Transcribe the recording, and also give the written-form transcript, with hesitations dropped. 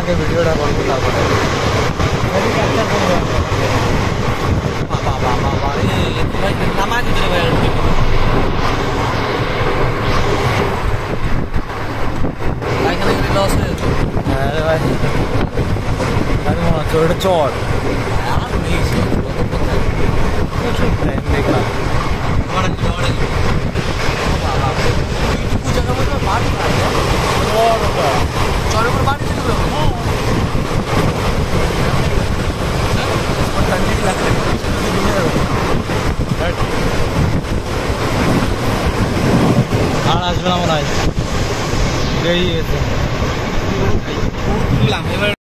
আগে ভিডিওটা করবো তারপরে নামা দিতে ভাই এখানে গেলে লস হয়ে যেত। হ্যাঁ রে ভাই আমি মনে হচ্ছে ওটা চর আর নেই দেখলাম জায়গা মধ্যে বাড়ি চরের উপর বাড়ি দিতে আর আসবে না মনে হয় বেরিয়ে গেছে এবার